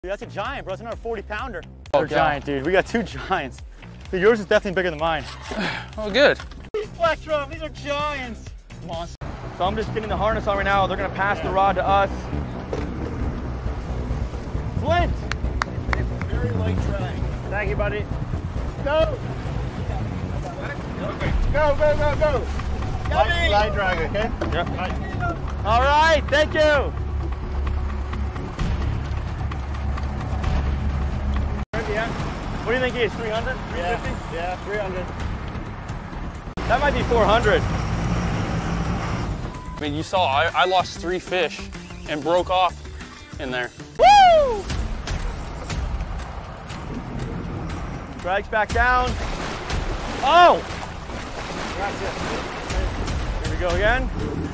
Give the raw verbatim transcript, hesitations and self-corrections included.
Dude, that's a giant, bro. That's another forty pounder. Oh, They're giant, dude. We got two giants. Dude, yours is definitely bigger than mine. Oh, good. Plectrum, these are giants. Monster. So I'm just getting the harness on right now. They're gonna pass the rod to us. Flint. Very light drag. Thank you, buddy. Go. Go, go, go, go. Light, light drag, okay? Yep. All right, thank you. Yeah. What do you think he is? three hundred? Yeah, yeah, three hundred. That might be four hundred. I mean, you saw I, I lost three fish and broke off in there. Woo! Drags back down. Oh! Here we go again.